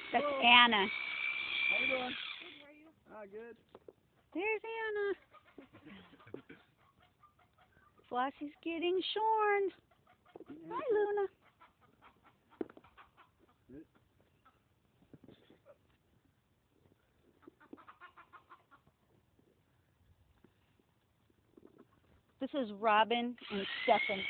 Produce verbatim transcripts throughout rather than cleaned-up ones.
That's Anna. How you doing? Ah, good. There's Anna. Flossie's getting shorn. Hi, Luna. This is Robin and Stefan.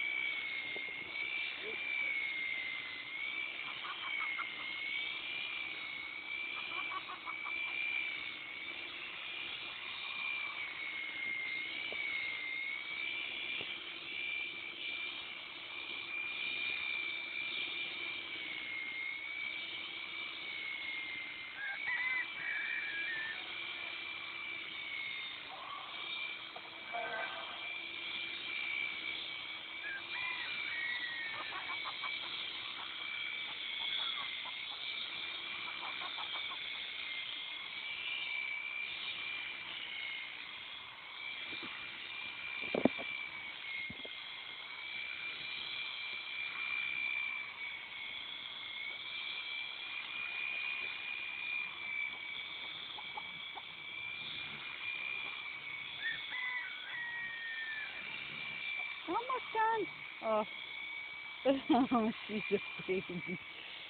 Almost done. Oh, oh, she's a baby.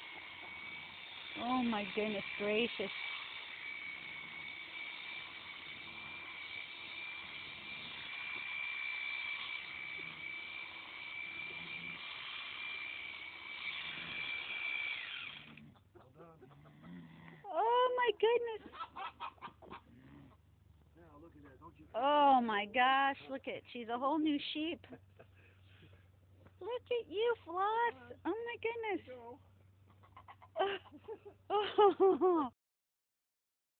Oh my goodness gracious. Oh my goodness. Oh my gosh, look at, she's a whole new sheep. Look at you, Floss.